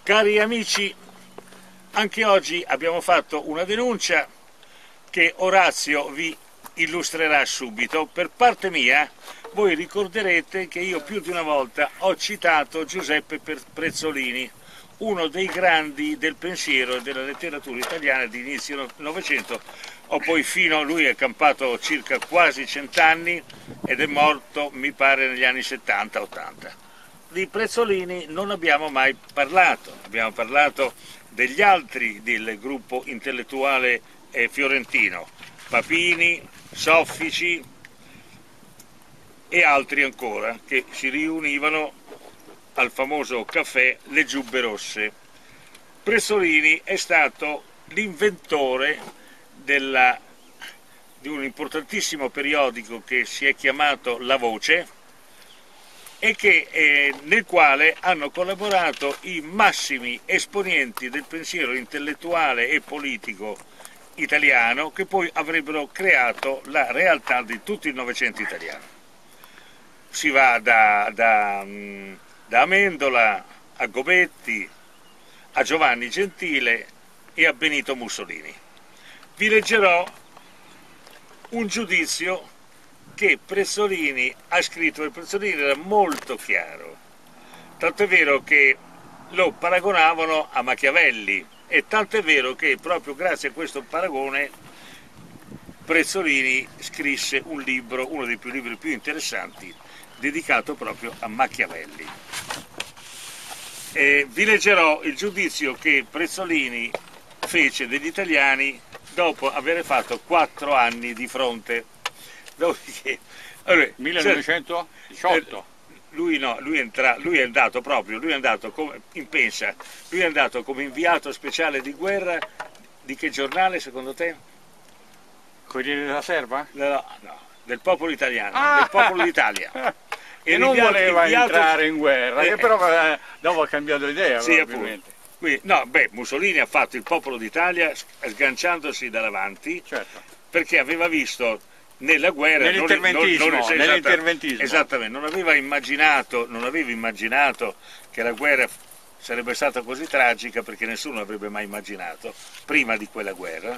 Cari amici, anche oggi abbiamo fatto una denuncia che Orazio vi illustrerà subito. Per parte mia, voi ricorderete che io più di una volta ho citato Giuseppe Prezzolini, uno dei grandi del pensiero e della letteratura italiana di inizio Novecento. Lui è campato circa quasi 100 anni ed è morto, mi pare, negli anni 70-80. Di Prezzolini non abbiamo mai parlato, abbiamo parlato degli altri del gruppo intellettuale fiorentino, Papini, Soffici e altri ancora, che si riunivano al famoso caffè Le Giubbe Rosse. Prezzolini è stato l'inventore di un importantissimo periodico che si è chiamato La Voce, e nel quale hanno collaborato i massimi esponenti del pensiero intellettuale e politico italiano, che poi avrebbero creato la realtà di tutto il Novecento italiano. Si va da Amendola a Gobetti, a Giovanni Gentile e a Benito Mussolini. Vi leggerò un giudizio che Prezzolini ha scritto, e Prezzolini era molto chiaro, tanto è vero che lo paragonavano a Machiavelli, e tanto è vero che proprio grazie a questo paragone Prezzolini scrisse un libro, uno dei libri più interessanti, dedicato proprio a Machiavelli. Vi leggerò il giudizio che Prezzolini fece degli italiani dopo aver fatto 4 anni di fronte. Dopodiché, allora, 1918? Lui è andato come in pensa, lui è andato come inviato speciale di guerra di che giornale secondo te? Corriere della Serva? No, del popolo italiano, del popolo d'Italia. E non voleva entrare in guerra, che però dopo ha cambiato idea, sì, probabilmente. Mussolini ha fatto il popolo d'Italia sganciandosi dall'avanti, certo, perché aveva visto nella guerra nell'interventismo. Esattamente, non aveva immaginato che la guerra sarebbe stata così tragica, perché nessuno avrebbe mai immaginato prima di quella guerra.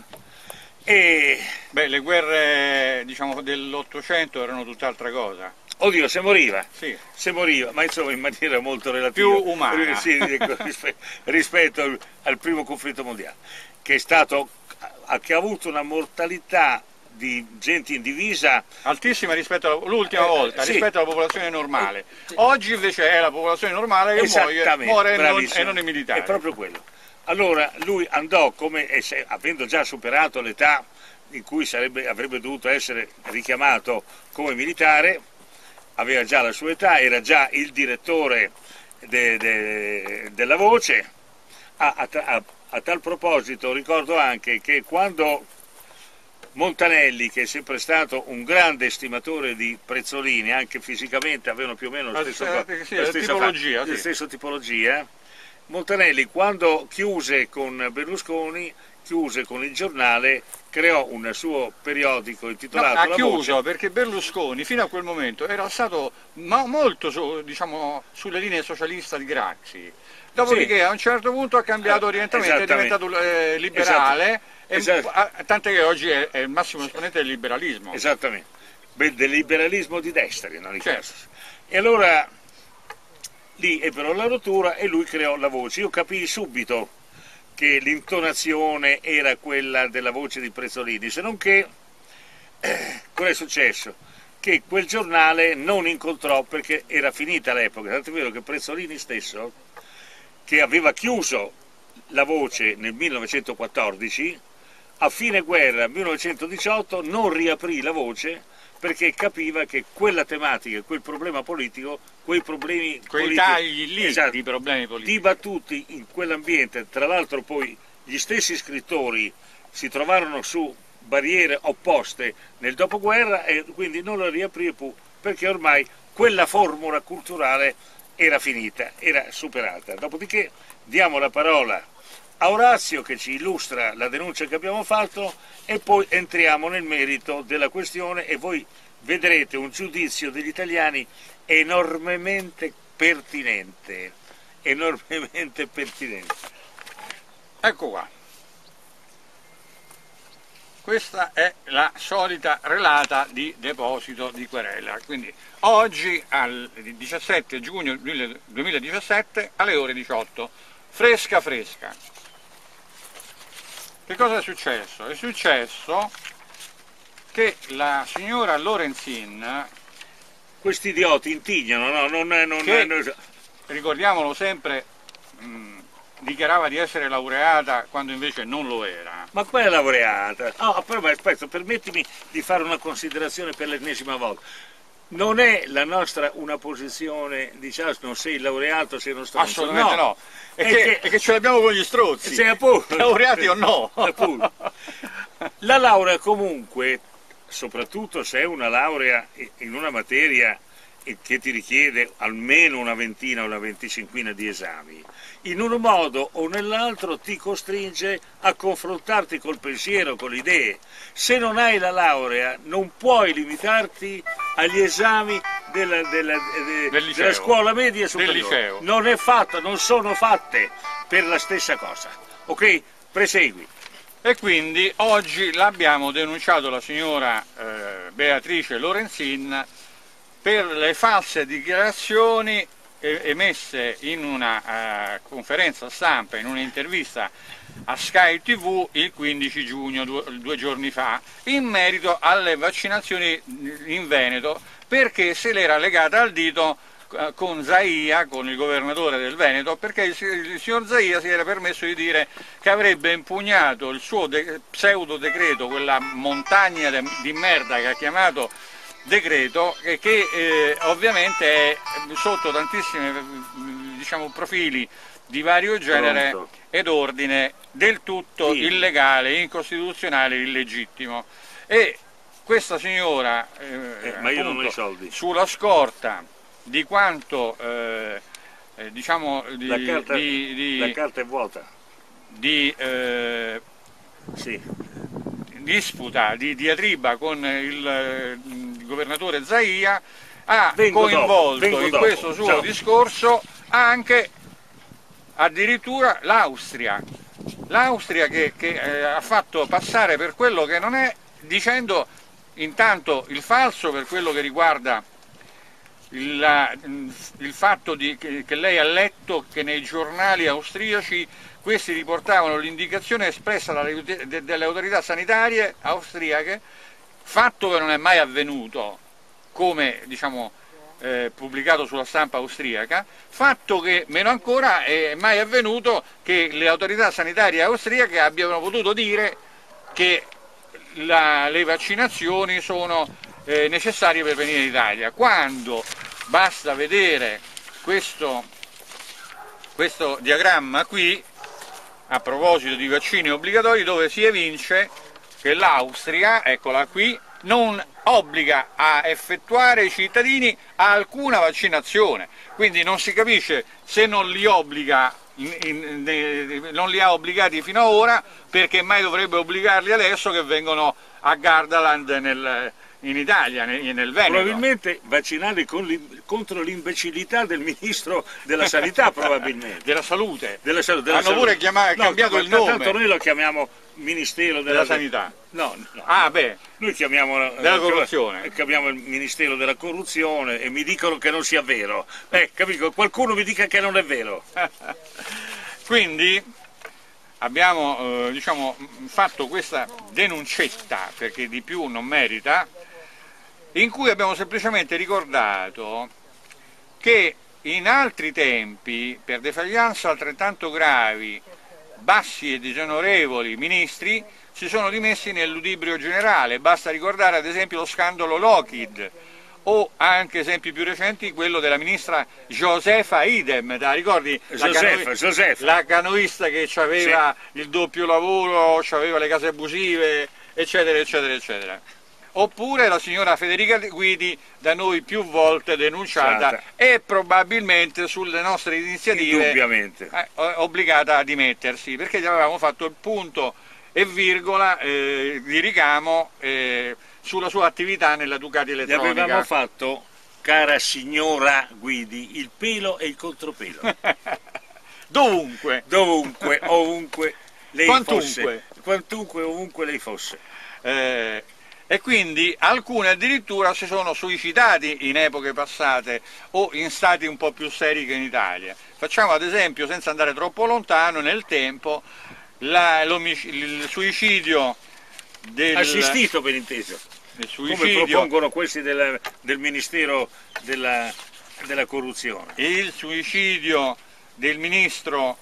Le guerre, diciamo, dell'Ottocento erano tutt'altra cosa. Oddio, se moriva, sì, ma insomma in maniera molto relativa, più umana, sì, rispetto al primo conflitto mondiale, che ha avuto una mortalità di gente in divisa altissima rispetto all'ultima volta, sì, rispetto alla popolazione normale. Oggi invece è la popolazione normale che muore e non i militari. È proprio quello. Allora lui andò, avendo già superato l'età in cui avrebbe dovuto essere richiamato come militare, aveva già la sua età, era già il direttore della Voce. A tal proposito ricordo anche che quando Montanelli, che è sempre stato un grande estimatore di Prezzolini, anche fisicamente avevano più o meno la stessa tipologia, Montanelli, quando chiuse con Berlusconi, chiuse con il giornale, creò un suo periodico intitolato La Voce. Ha chiuso perché Berlusconi fino a quel momento era stato molto diciamo, sulle linee socialiste di Craxi. Dopodiché a un certo punto ha cambiato orientamento, è diventato liberale, tant'è che oggi è il massimo esponente del liberalismo. Esattamente, del liberalismo di destra, in ogni caso. Certo. E allora lì ebbero la rottura e lui creò La Voce. Io capii subito che l'intonazione era quella della voce di Prezzolini, se non che cosa è successo? Che quel giornale non incontrò, perché era finita l'epoca, tanto è vero che Prezzolini stesso, che aveva chiuso La Voce nel 1914, a fine guerra 1918 non riaprì La Voce, perché capiva che quella tematica, quel problema politico, quei tagli lì di problemi politici dibattuti in quell'ambiente, tra l'altro poi gli stessi scrittori si trovarono su barriere opposte nel dopoguerra, e quindi non la riaprì più, perché ormai quella formula culturale era finita, era superata. Dopodiché diamo la parola a Orazio, che ci illustra la denuncia che abbiamo fatto, e poi entriamo nel merito della questione e voi vedrete un giudizio degli italiani enormemente pertinente enormemente pertinente. Ecco qua. Questa è la solita relata di deposito di querela, quindi oggi, al 17 giugno 2017, alle ore 18, fresca fresca. Che cosa è successo? È successo che la signora Lorenzin, questi idioti intignano, no? Che, ricordiamolo sempre, dichiarava di essere laureata quando invece non lo era. Ma quella è laureata? Però aspetta, permettimi di fare una considerazione per l'ennesima volta. Non è la nostra una posizione, diciamo, non sei laureato, sei uno stronzo. Assolutamente no. È che ce l'abbiamo con gli strozzi. Sei appunto. Laureati o no. La laurea comunque, soprattutto se è una laurea in una materia che ti richiede almeno una ventina o una venticinquina di esami, in un modo o nell'altro ti costringe a confrontarti col pensiero, con le idee. Se non hai la laurea non puoi limitarti agli esami della scuola media superiore. Non è fatta, non sono fatte per la stessa cosa. Ok? Presegui. E quindi oggi l'abbiamo denunciato la signora Beatrice Lorenzin per le false dichiarazioni emesse in una conferenza stampa, in un'intervista a Sky TV il 15 giugno, due giorni fa, in merito alle vaccinazioni in Veneto, perché se l'era legata al dito con Zaia, con il governatore del Veneto, perché il signor Zaia si era permesso di dire che avrebbe impugnato il suo pseudo decreto, quella montagna di merda che ha chiamato decreto, che ovviamente è sotto tantissimi, diciamo, profili di vario genere ed ordine, del tutto illegale, incostituzionale, illegittimo. E questa signora, ma io non ho i soldi. Sulla scorta di quanto diciamo la carta è vuota, di disputa, di diatriba con il governatore Zaia, ha coinvolto in questo suo discorso anche addirittura l'Austria che ha fatto passare per quello che non è, dicendo intanto il falso per quello che riguarda il fatto che lei ha letto che nei giornali austriaci questi riportavano l'indicazione espressa dalle autorità sanitarie austriache, fatto che non è mai avvenuto, come diciamo pubblicato sulla stampa austriaca, fatto che meno ancora è mai avvenuto che le autorità sanitarie austriache abbiano potuto dire che le vaccinazioni sono necessarie per venire in Italia, quando basta vedere questo diagramma qui, a proposito di vaccini obbligatori, dove si evince che l'Austria, eccola qui, non obbliga a effettuare ai cittadini alcuna vaccinazione, quindi non si capisce se non li obbliga, non li ha obbligati fino ad ora, perché mai dovrebbe obbligarli adesso che vengono a Gardaland in Italia, nel Veneto. Probabilmente vaccinali contro l'imbecillità del ministro della sanità, probabilmente. Della salute. Hanno pure cambiato il nome. Tanto noi lo chiamiamo Ministero della Sanità. No. Noi chiamiamo della corruzione. Chiamiamo il Ministero della Corruzione e mi dicono che non sia vero. Capito? Qualcuno mi dica che non è vero. Quindi abbiamo diciamo, fatto questa denuncetta, perché di più non merita, in cui abbiamo semplicemente ricordato che in altri tempi, per defaglianze altrettanto gravi, bassi e disonorevoli ministri si sono dimessi nel ludibrio generale. Basta ricordare ad esempio lo scandalo Lockheed, o anche esempi più recenti quello della ministra Josefa Idem, ricordi? La canoista che aveva il doppio lavoro, aveva le case abusive, eccetera eccetera eccetera. Oppure la signora Federica Guidi, da noi più volte denunciata e probabilmente sulle nostre iniziative obbligata a dimettersi, perché gli avevamo fatto il punto e virgola di ricamo sulla sua attività nella Ducati elettronica. Gli avevamo fatto, cara signora Guidi, il pelo e il contropelo. dovunque. Dovunque, ovunque lei Quantunque. fosse. Quantunque, ovunque lei fosse. E quindi alcuni addirittura si sono suicidati in epoche passate o in stati un po' più seri che in Italia. Facciamo ad esempio, senza andare troppo lontano nel tempo, il suicidio assistito, per inteso, come propongono questi del Ministero della Corruzione. Il suicidio del ministro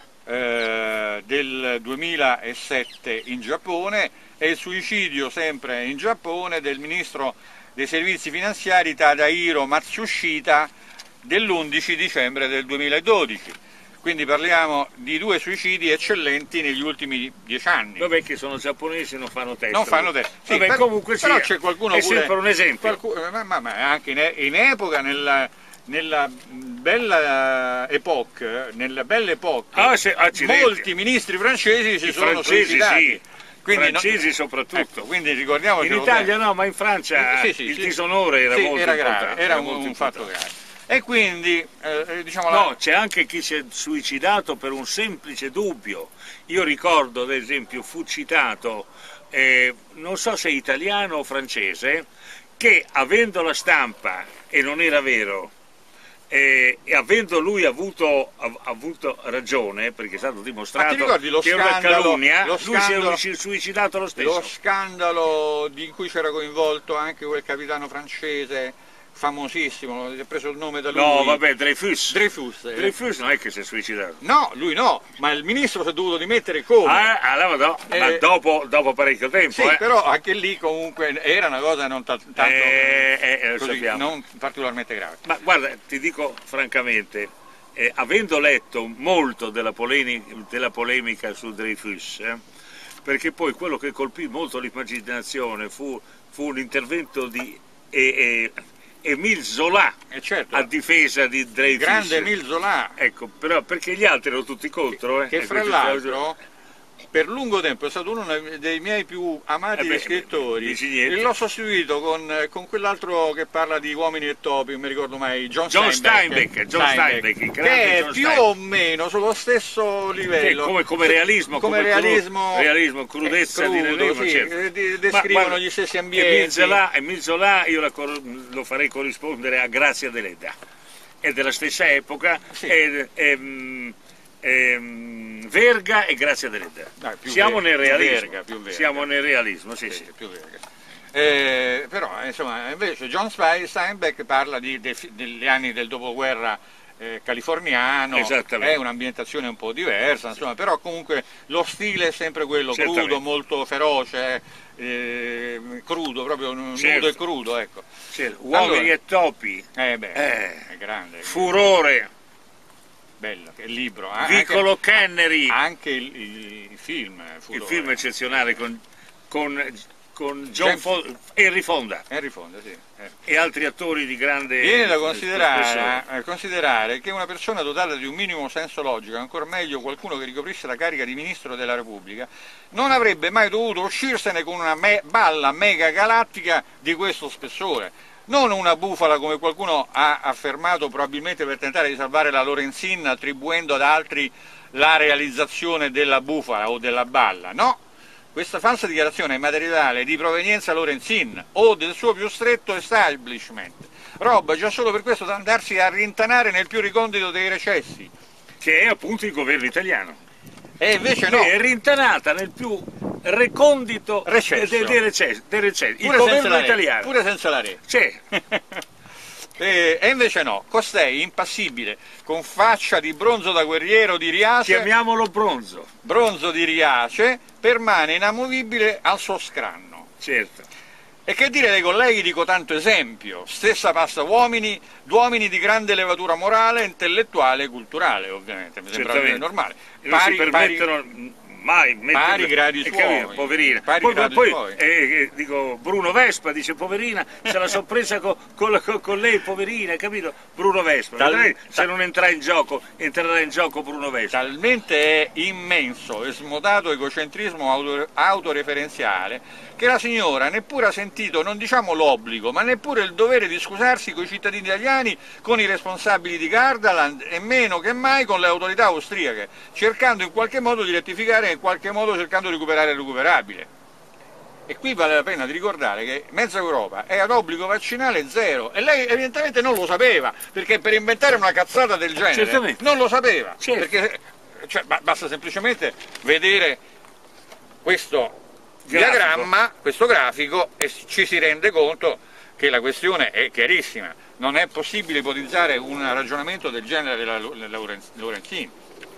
del 2007 in Giappone e il suicidio sempre in Giappone del ministro dei servizi finanziari Tadahiro Matsushita dell'11 dicembre del 2012. Quindi parliamo di due suicidi eccellenti negli ultimi 10 anni. Vabbè, che sono giapponesi e non fanno test. Non fanno test. Sì, vabbè, comunque però sia, c'è qualcuno è pure, sempre un esempio. Ma anche in epoca, nella bella epoca, molti ministri francesi si sono suicidati. Sì. Quindi francesi soprattutto. Ecco, quindi ricordiamo in Italia no, ma in Francia il disonore era molto grave, era un fatto grave. E quindi diciamo no, c'è anche chi si è suicidato per un semplice dubbio. Io ricordo ad esempio fu citato, non so se italiano o francese, che avendo la stampa, e non era vero, e avendo lui avuto ragione, perché è stato dimostrato che è una calunnia, lui si è suicidato lo stesso. Lo scandalo in cui c'era coinvolto anche quel capitano francese famosissimo, ha preso il nome da lui. No, vabbè, Dreyfus. Dreyfus non è che si è suicidato. No, lui no, ma il ministro si è dovuto dimettere come? Ma dopo parecchio tempo. Sì, però anche lì comunque era una cosa non tanto così, non particolarmente grave. Ma guarda, ti dico francamente, avendo letto molto della polemica su Dreyfus, perché poi quello che colpì molto l'immaginazione fu un intervento di Émile Zola, certo, a difesa di Dreyfus. Grande Émile Zola. Ecco, però perché gli altri erano tutti contro. Che fra l'altro per lungo tempo è stato uno dei miei più amati scrittori, e l'ho sostituito con quell'altro che parla di uomini e topi, non mi ricordo mai, John Steinbeck, che è più o meno sullo stesso livello, come realismo, realismo, crudezza crudo, di realismo, sì, certo. descrivono gli stessi ambienti. Émile Zola io lo farei corrispondere a Grazia Deledda, è della stessa epoca, sì. Verga e Grazia Deledda. Siamo nel realismo. Siamo nel realismo, sì. Più Verga. Però insomma invece John Steinbeck parla degli anni del dopoguerra californiano, è un'ambientazione un po' diversa, insomma, però comunque lo stile è sempre quello, crudo, molto feroce, crudo, proprio nudo e crudo, ecco. Uomini e topi, è grande. Furore. Bello, che libro. Piccolo Kennery. Anche il film. Il film eccezionale con Henry Fonda. Sì. E altri attori di grande... Viene da considerare che una persona dotata di un minimo senso logico, ancora meglio qualcuno che ricoprisse la carica di Ministro della Repubblica, non avrebbe mai dovuto uscirsene con una balla mega galattica di questo spessore. Non una bufala come qualcuno ha affermato, probabilmente per tentare di salvare la Lorenzin attribuendo ad altri la realizzazione della bufala o della balla. No, questa falsa dichiarazione è materiale di provenienza Lorenzin o del suo più stretto establishment. Roba già solo per questo da andarsi a rintanare nel più ricondito dei recessi. Che è appunto il governo italiano. E invece no. È rintanata nel più recondito dei recessi. Il governo italiano. Pure senza la re. Sì. E invece no, costei impassibile, con faccia di bronzo da guerriero di Riace. Chiamiamolo bronzo. Bronzo di Riace, permane inamovibile al suo scranno. Certo. E che dire dei colleghi di cotanto esempio, stessa pasta uomini di grande levatura morale, intellettuale e culturale, ovviamente, mi sembra normale. Non si permettono mai pari gradi suoi, poverina. Poi dico, Bruno Vespa dice poverina, se la sono presa con lei, poverina, capito? Bruno Vespa, se non entrerà in gioco Bruno Vespa. Talmente è immenso e smodato egocentrismo autoreferenziale che la signora neppure ha sentito, non diciamo l'obbligo, ma neppure il dovere di scusarsi con i cittadini italiani, con i responsabili di Gardaland e meno che mai con le autorità austriache, cercando in qualche modo di rettificare e in qualche modo cercando di recuperare il recuperabile. E qui vale la pena di ricordare che mezza Europa è ad obbligo vaccinale zero e lei evidentemente non lo sapeva, perché per inventare una cazzata del genere non lo sapeva, perché basta semplicemente vedere questo diagramma, questo grafico, e ci si rende conto che la questione è chiarissima. Non è possibile ipotizzare un ragionamento del genere della Lorenzin.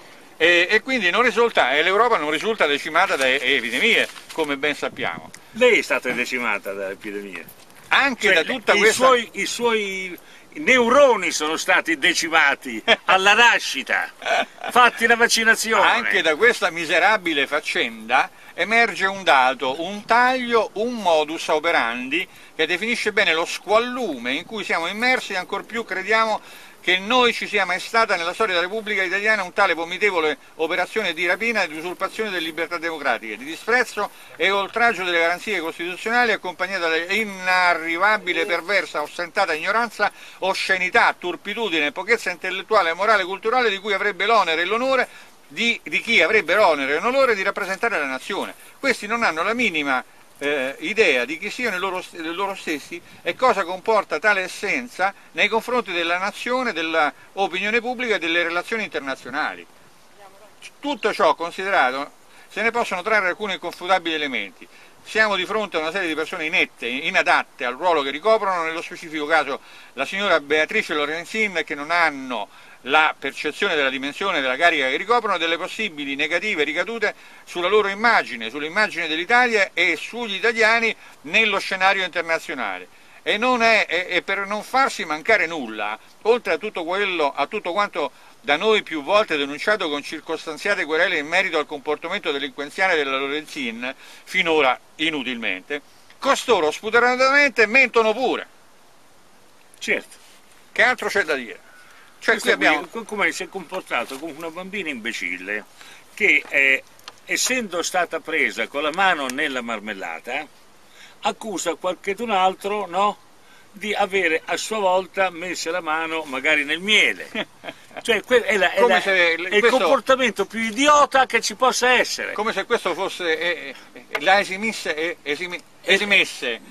E quindi l'Europa non risulta decimata da epidemie, come ben sappiamo. Lei è stata decimata da epidemie. Anche da tutta questa... I suoi neuroni sono stati decimati alla nascita, fatti la vaccinazione. Anche da questa miserabile faccenda emerge un dato, un taglio, un modus operandi che definisce bene lo squallume in cui siamo immersi e ancor più crediamo che noi ci sia mai stata nella storia della Repubblica Italiana un tale vomitevole operazione di rapina e di usurpazione delle libertà democratiche, di disprezzo e oltraggio delle garanzie costituzionali accompagnata da inarrivabile, perversa, ostentata ignoranza, oscenità, turpitudine, pochezza intellettuale, morale e culturale di cui avrebbe l'onere e l'onore di chi avrebbe l'onere e l'onore di rappresentare la nazione. Questi non hanno la minima idea di chi siano loro stessi e cosa comporta tale essenza nei confronti della nazione, dell'opinione pubblica e delle relazioni internazionali. Tutto ciò considerato, se ne possono trarre alcuni inconfutabili elementi. Siamo di fronte a una serie di persone inette, inadatte al ruolo che ricoprono, nello specifico caso la signora Beatrice Lorenzin, che non hanno la percezione della dimensione della carica che ricoprono e delle possibili negative ricadute sulla loro immagine, sull'immagine dell'Italia e sugli italiani nello scenario internazionale. E per non farsi mancare nulla, oltre a tutto quanto da noi più volte denunciato con circostanziate querele in merito al comportamento delinquenziale della Lorenzin, finora inutilmente, costoro spudoratamente mentono pure. Certo. Che altro c'è da dire? Cioè, come si è comportato come una bambina imbecille che, essendo stata presa con la mano nella marmellata, accusa qualcun altro, no, di avere a sua volta messo la mano magari nel miele. Cioè, è il comportamento più idiota che ci possa essere. Come se questo fosse la esimesse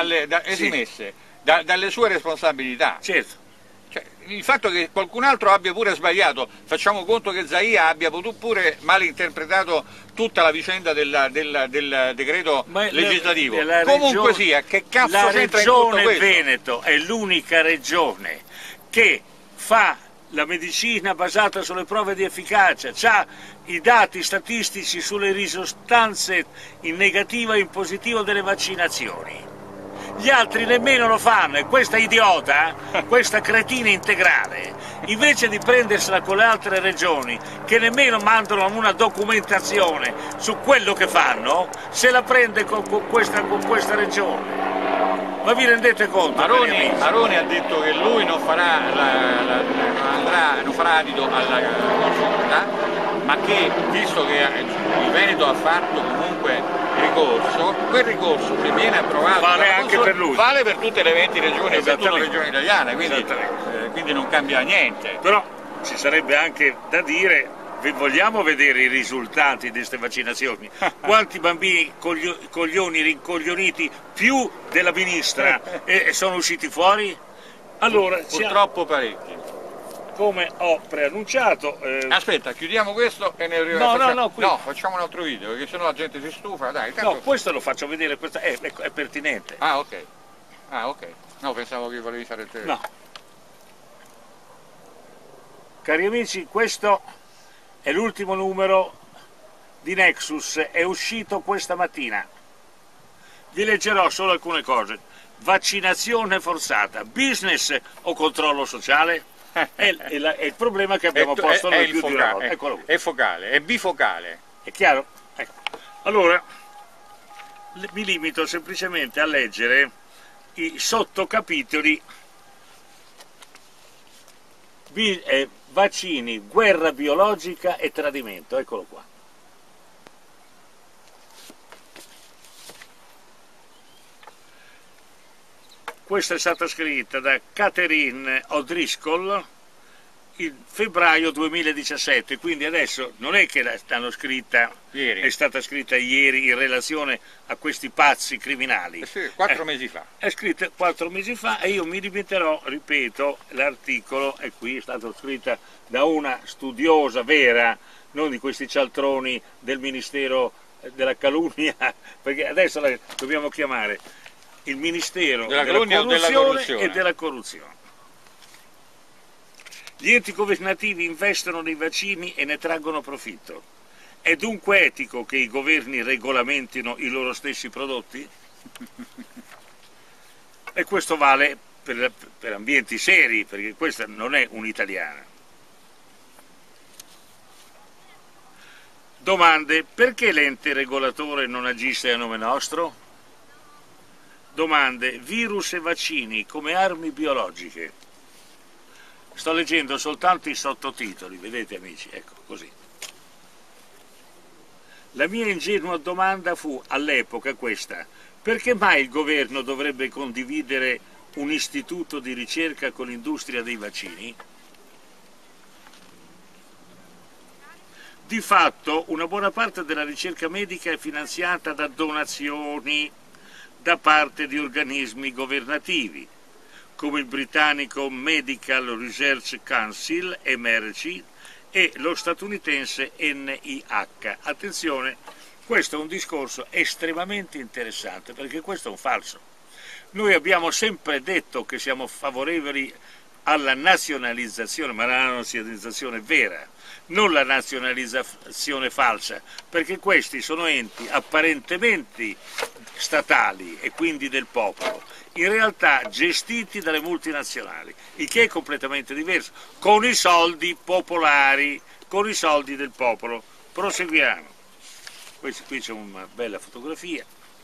dalle sue responsabilità. Certo. Il fatto che qualcun altro abbia pure sbagliato, facciamo conto che Zaia abbia potuto pure malinterpretato tutta la vicenda del decreto legislativo. Comunque sia, che cazzo c'entra in tutto questo? La regione Veneto è l'unica regione che fa la medicina basata sulle prove di efficacia, ha i dati statistici sulle risultanze in negativo e in positivo delle vaccinazioni. Gli altri nemmeno lo fanno e questa idiota, questa cretina integrale, invece di prendersela con le altre regioni che nemmeno mandano una documentazione su quello che fanno, se la prende con questa regione. Ma vi rendete conto? Maroni ha detto che lui non farà adito alla consulta, ma che, visto che il Veneto ha fatto comunque ricorso, quel ricorso che viene approvato vale anche per lui, vale per tutte le 20 regioni, per tutte le regioni italiane, quindi non cambia niente. Però ci sarebbe anche da dire, vogliamo vedere i risultati di queste vaccinazioni? Quanti bambini coglioni rincoglioniti più della ministra sono usciti fuori? Allora, purtroppo parecchi. Come ho preannunciato... Aspetta, chiudiamo questo e ne No, facciamo un altro video, perché sennò la gente si stufa, dai. No, questo lo faccio vedere, questo è pertinente. Ah, ok. No, pensavo che volevi fare il telefono. No. Cari amici, questo è l'ultimo numero di Nexus, è uscito questa mattina. Vi leggerò solo alcune cose. Vaccinazione forzata, business o controllo sociale? È il problema che abbiamo posto noi più di una volta. È focale, è bifocale. È chiaro? Ecco. Allora, mi limito semplicemente a leggere i sottocapitoli vaccini, guerra biologica e tradimento. Eccolo qua. Questa è stata scritta da Catherine O'Driscoll il febbraio 2017, quindi adesso non è che l'hanno scritta ieri. È stata scritta ieri in relazione a questi pazzi criminali. Sì, 4 mesi fa. È scritta 4 mesi fa e io mi limiterò, ripeto, l'articolo è qui, è stata scritta da una studiosa vera, non di questi cialtroni del Ministero della Calunnia, perché adesso la dobbiamo chiamare il Ministero della Corruzione e della Corruzione. Gli enti governativi investono nei vaccini e ne traggono profitto. È dunque etico che i governi regolamentino i loro stessi prodotti? E questo vale per ambienti seri, perché questa non è un'italiana. Domande: perché l'ente regolatore non agisce a nome nostro? Domande: virus e vaccini come armi biologiche. Sto leggendo soltanto i sottotitoli, vedete amici, ecco così. La mia ingenua domanda fu all'epoca questa: perché mai il governo dovrebbe condividere un istituto di ricerca con l'industria dei vaccini? Di fatto una buona parte della ricerca medica è finanziata da donazioni da parte di organismi governativi, come il britannico Medical Research Council, MRC, e lo statunitense NIH. Attenzione, questo è un discorso estremamente interessante, perché questo è un falso. Noi abbiamo sempre detto che siamo favorevoli alla nazionalizzazione, ma la nazionalizzazione vera, non la nazionalizzazione falsa, perché questi sono enti apparentemente statali e quindi del popolo, in realtà gestiti dalle multinazionali, il che è completamente diverso, con i soldi popolari, con i soldi del popolo. Proseguiamo. Qui c'è una bella fotografia.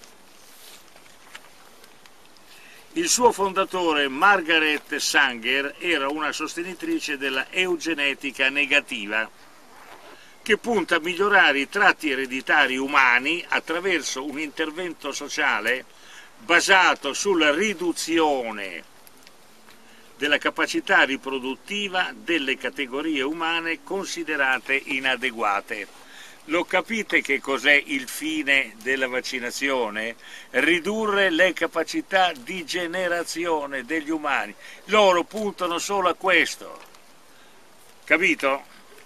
Il suo fondatore, Margaret Sanger, era una sostenitrice della eugenetica negativa, che punta a migliorare i tratti ereditari umani attraverso un intervento sociale basato sulla riduzione della capacità riproduttiva delle categorie umane considerate inadeguate. Lo capite che cos'è il fine della vaccinazione? Ridurre le capacità di generazione degli umani. Loro puntano solo a questo. Capito?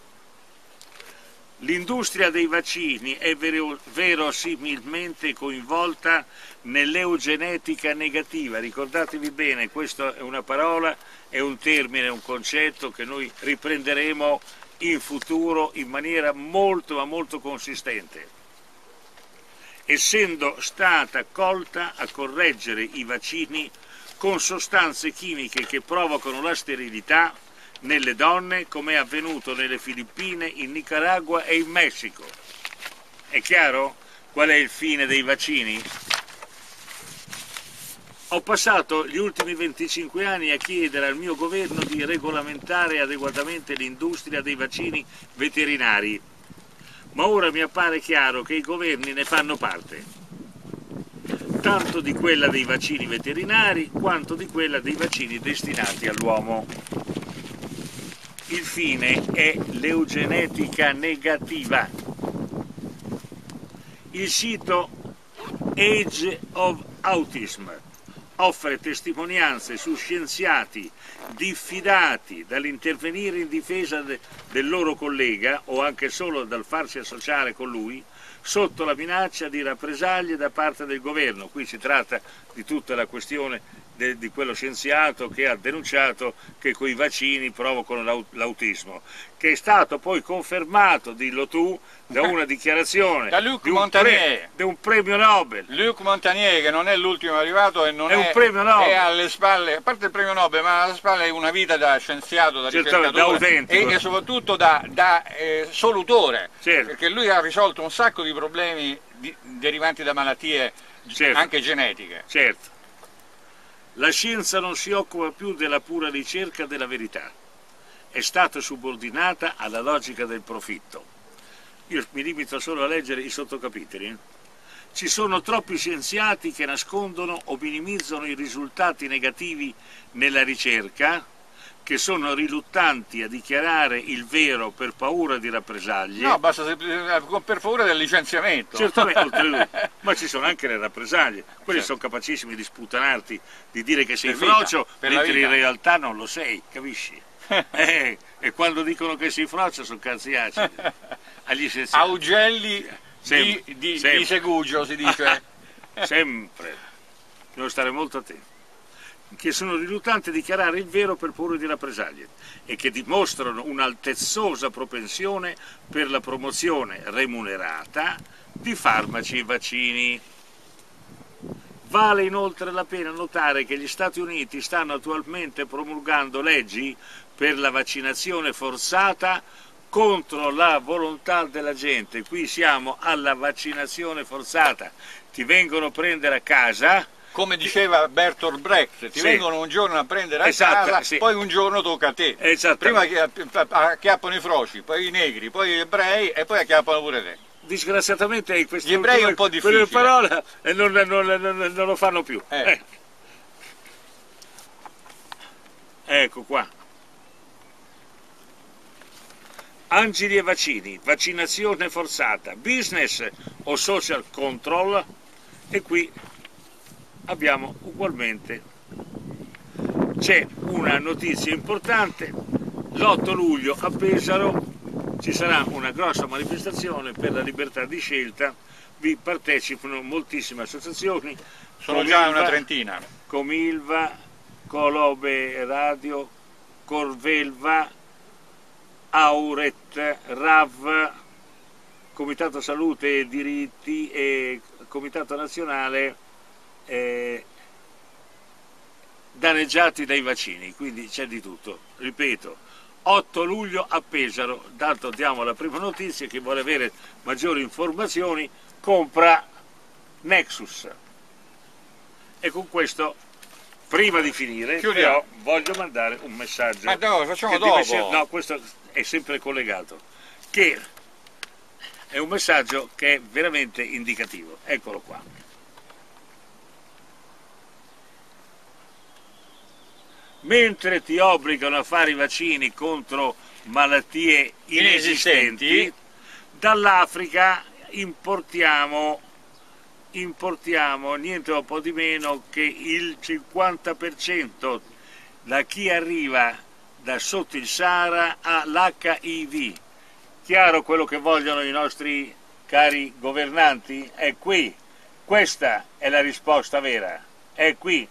L'industria dei vaccini è verosimilmente coinvolta nell'eugenetica negativa. Ricordatevi bene, questa è una parola, è un termine, è un concetto che noi riprenderemo in futuro in maniera molto ma molto consistente, essendo stata colta a correggere i vaccini con sostanze chimiche che provocano la sterilità nelle donne, come è avvenuto nelle Filippine, in Nicaragua e in Messico. È chiaro qual è il fine dei vaccini? Ho passato gli ultimi 25 anni a chiedere al mio governo di regolamentare adeguatamente l'industria dei vaccini veterinari, ma ora mi appare chiaro che i governi ne fanno parte, tanto di quella dei vaccini veterinari quanto di quella dei vaccini destinati all'uomo. Il fine è l'eugenetica negativa. Il sito Age of Autism offre testimonianze su scienziati diffidati dall'intervenire in difesa del loro collega o anche solo dal farsi associare con lui sotto la minaccia di rappresaglie da parte del governo. Qui si tratta di tutta la questione di quello scienziato che ha denunciato che quei vaccini provocano l'autismo, che è stato poi confermato, dillo tu, da una dichiarazione da Luc Montagnier, di un premio Nobel. Luc Montagnier, che non è l'ultimo arrivato e non è un premio Nobel. È alle spalle, a parte il premio Nobel, ma alle spalle una vita da scienziato, da ricercatore e soprattutto da solutore, certo. Perché lui ha risolto un sacco di problemi derivanti da malattie, certo, anche genetiche. Certo. La scienza non si occupa più della pura ricerca della verità, è stata subordinata alla logica del profitto. Io mi limito solo a leggere i sottocapitoli. Ci sono troppi scienziati che nascondono o minimizzano i risultati negativi nella ricerca, che sono riluttanti a dichiarare il vero per paura di rappresaglie. No, basta per paura del licenziamento. Certamente, oltretutto, ma ci sono anche le rappresaglie. Quelli, certo, sono capacissimi di sputanarti, di dire che sei frocio, mentre in realtà non lo sei, capisci? E quando dicono che sei frocio sono cazzi acidi. Agli scienziati. Augelli di Segugio, si dice. Sempre. Devo stare molto attenti. Che sono riluttanti a dichiarare il vero per paura di rappresaglie e che dimostrano un'altezzosa propensione per la promozione remunerata di farmaci e vaccini. Vale inoltre la pena notare che gli Stati Uniti stanno attualmente promulgando leggi per la vaccinazione forzata contro la volontà della gente. Qui siamo alla vaccinazione forzata. Ti vengono a prendere a casa. Come diceva Bertolt Brecht, ti vengono un giorno a prendere a casa, poi un giorno tocca a te. Prima che acchiappano i froci, poi i negri, poi gli ebrei e poi acchiappano pure te. Disgraziatamente gli ebrei è un po' difficile. Quelle parole non lo fanno più. Ecco qua. Angeli e vaccini, vaccinazione forzata, business o social control, e qui abbiamo ugualmente, c'è una notizia importante, l'8 luglio a Pesaro ci sarà una grossa manifestazione per la libertà di scelta, vi partecipano moltissime associazioni, sono già una trentina, Comilva, Colobe Radio, Corvelva, Auret, RAV, Comitato Salute e Diritti e Comitato Nazionale danneggiati dai vaccini, quindi c'è di tutto. Ripeto, 8 luglio a Pesaro, dato diamo la prima notizia, chi vuole avere maggiori informazioni compra Nexus. E con questo, prima di finire, però, voglio mandare un messaggio. Ma no, facciamo dopo. No, questo è sempre collegato, che è un messaggio che è veramente indicativo. Eccolo qua. Mentre ti obbligano a fare i vaccini contro malattie inesistenti, dall'Africa importiamo niente o po' di meno che il 50% da chi arriva da sotto il Sahara ha l'HIV. Chiaro quello che vogliono i nostri cari governanti? È qui. Questa è la risposta vera. È qui.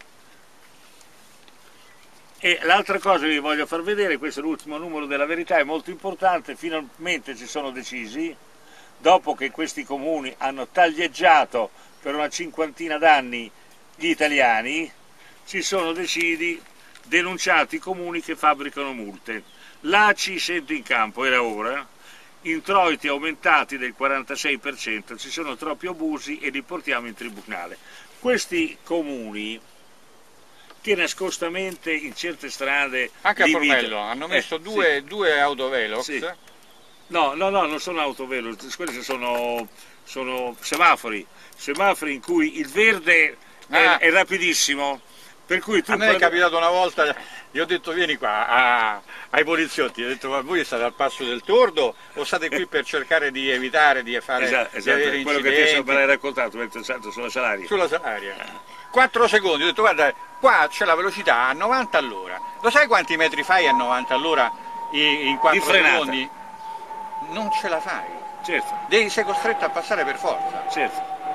E l'altra cosa che vi voglio far vedere, questo è l'ultimo numero della Verità, è molto importante, finalmente si sono decisi, dopo che questi comuni hanno taglieggiato per una cinquantina d'anni gli italiani, si sono denunciati i comuni che fabbricano multe. L'ACI scende in campo, era ora, introiti aumentati del 46%, ci sono troppi abusi e li portiamo in tribunale. Questi comuni che nascostamente in certe strade anche a Formello hanno messo due autovelox. Sì. No, non sono autovelox, quelli sono semafori in cui il verde è rapidissimo, per cui tu... A me è capitato una volta, gli ho detto vieni qua ai poliziotti, ho detto ma voi state al passo del tordo o state qui per cercare di evitare di fare esatto, quello che ti ho sempre raccontato, sulla Salaria. Sulla Salaria. 4 secondi, ho detto guarda, qua c'è la velocità a 90 all'ora. Lo sai quanti metri fai a 90 all'ora in 4 secondi? Non ce la fai. Certo. Sei costretto a passare per forza. Certo.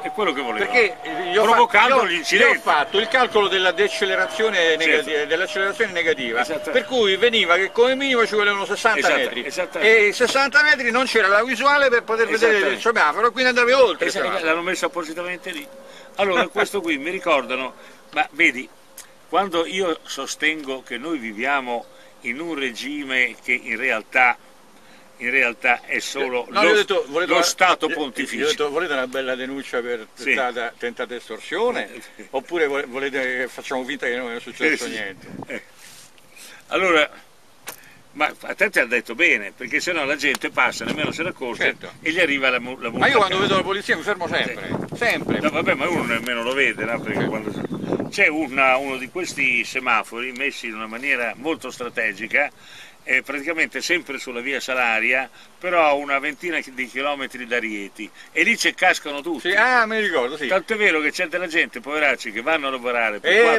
È quello che volevo. Perché provocando gli incidenti. Io ho fatto il calcolo della decelerazione negativa, dell'accelerazione negativa, per cui veniva che come minimo ci volevano 60 metri. E 60 metri non c'era la visuale per poter vedere il semaforo, quindi andavi oltre. L'hanno messo appositamente lì. Allora, questo qui mi ricordano, ma vedi, quando io sostengo che noi viviamo in un regime che in realtà è solo lo Stato pontificio. Io ho detto, volete una bella denuncia per tentata estorsione? Oppure volete che facciamo finta che non è successo niente? Allora, ma a te ti ha detto bene, perché sennò la gente passa, nemmeno se ne accorge e gli arriva la multa. Ma io quando vedo la polizia mi fermo sempre, sempre. No, vabbè, ma uno nemmeno lo vede, no? Perché quando c'è uno di questi semafori messi in una maniera molto strategica, praticamente sempre sulla via Salaria, però a una ventina di chilometri da Rieti, e lì cascano tutti. Sì, mi ricordo, sì. Tanto è vero che c'è della gente, poveracci, che vanno a lavorare per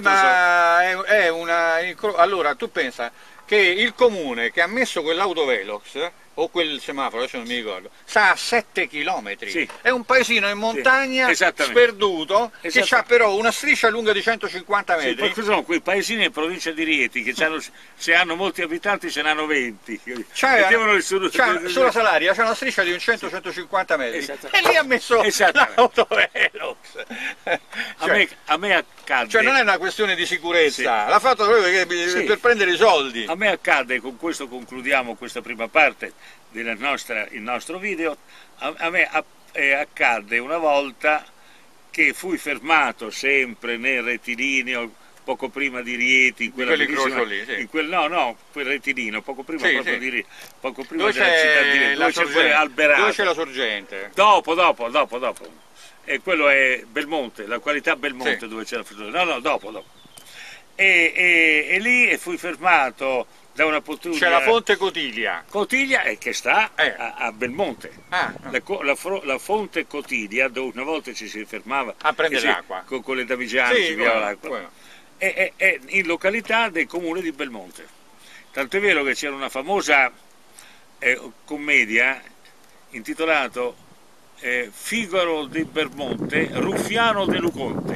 allora tu pensa che il comune che ha messo quell'autovelox o quel semaforo, adesso non mi ricordo, sta a 7 km. È un paesino in montagna sperduto che ha però una striscia lunga di 150 metri. Perché sono quei paesini in provincia di Rieti che se hanno molti abitanti ce n'hanno 20. Sulla Salaria c'è una striscia di un 100-150 metri e lì ha messo l'autovelox. A me accade. Cioè non è una questione di sicurezza, l'ha fatto proprio per prendere i soldi. A me accade, con questo concludiamo questa prima parte del nostro video, a me accadde una volta che fui fermato sempre nel rettilineo poco prima di Rieti, in quella quel rettilineo, poco prima proprio di Rieti, poco prima della città di Rieti, dove c'è Alberato. Dove c'è la sorgente? Dopo. E quello è Belmonte, la qualità Belmonte, dove c'è la sorgente. No, dopo. E lì fui fermato da una pattuglia. C'è la fonte Cotiglia. Che sta a Belmonte. La fonte Cotiglia, dove una volta ci si fermava a prendere l'acqua con le damigiane, si pigliava l'acqua. È in località del comune di Belmonte. Tanto è vero che c'era una famosa commedia intitolata Figaro di Belmonte, Ruffiano de Luconte.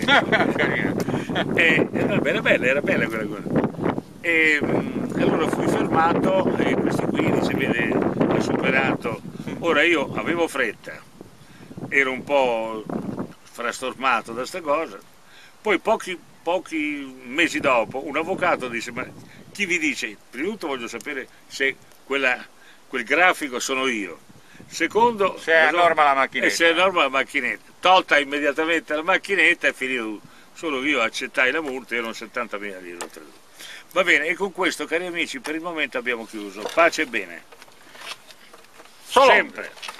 Era bella quella cosa. E allora fui fermato e questi qui si vede ha superato. Ora io avevo fretta, ero un po' frastornato da sta cosa, poi pochi mesi dopo un avvocato disse: ma chi vi dice? Prima di tutto voglio sapere se quel grafico sono io, secondo se è a norma la macchinetta, se è a norma la macchinetta. Tolta immediatamente la macchinetta e finito tutto. Solo io accettai la multa, erano 70.000 lire. Va bene, e con questo, cari amici, per il momento abbiamo chiuso. Pace e bene. Solo. Sempre.